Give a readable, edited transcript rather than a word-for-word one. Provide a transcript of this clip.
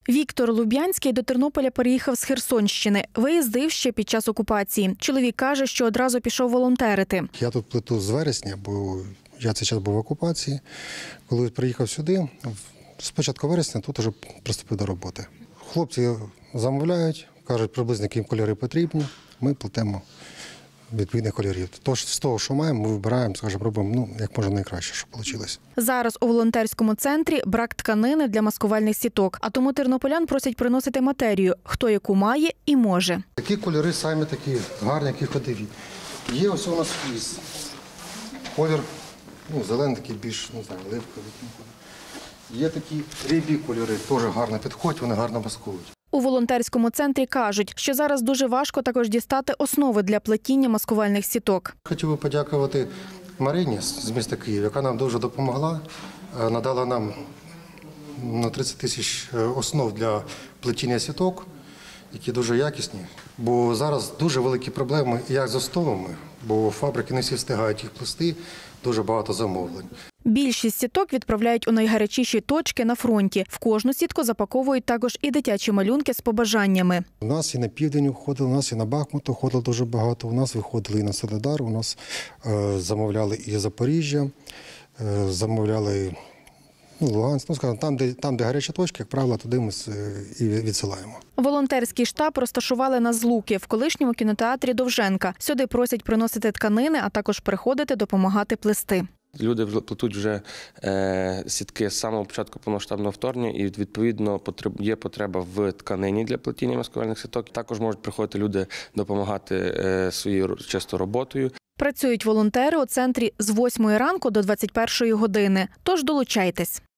Віктор Луб'янський до Тернополя переїхав з Херсонщини. Виїздив ще під час окупації. Чоловік каже, що одразу пішов волонтерити. Я тут плету з вересня, бо я цей час був в окупації. Коли приїхав сюди, з початку вересня тут вже приступив до роботи. Хлопці замовляють, кажуть, приблизно які їм кольори потрібні. Ми плетемо відповідних кольорів. Тож з того, що маємо, ми вибираємо, скажімо, робимо як можна найкраще, щоб вийшло. Зараз у волонтерському центрі брак тканини для маскувальних сіток, а тому тернополян просять приносити матерію, хто яку має і може. Такі кольори самі такі гарні, які ходові. Є ось у нас фліс. Колір, зелений такий більш, не знаю, оливковий. Є такі рябі кольори, теж гарно підходять, вони гарно маскують. У волонтерському центрі кажуть, що зараз дуже важко також дістати основи для плетіння маскувальних сіток. Хотів би подякувати Марині з міста Києва, яка нам дуже допомогла, надала нам на 30 тисяч основ для плетіння сіток, які дуже якісні. Бо зараз дуже великі проблеми як з основами, бо фабрики не всі встигають їх плести, дуже багато замовлень. Більшість сіток відправляють у найгарячіші точки на фронті. В кожну сітку запаковують також і дитячі малюнки з побажаннями. У нас і на південь виходили, у нас і на Бахмут виходило дуже багато, у нас виходили і на Солидар, у нас замовляли і Запоріжжя, замовляли Луганськ, скажімо, там, де гарячі точки, як правило, туди ми і відсилаємо. Волонтерський штаб розташували на Злуки, в колишньому кінотеатрі Довженка. Сюди просять приносити тканини, а також приходити допомагати плести. Люди плетуть вже сітки з самого початку повномасштабного вторгнення і, відповідно, є потреба в тканині для плетіння маскувальних сіток. Також можуть приходити люди допомагати своєю чисто роботою. Працюють волонтери у центрі з 8 ранку до 21 години, тож долучайтесь.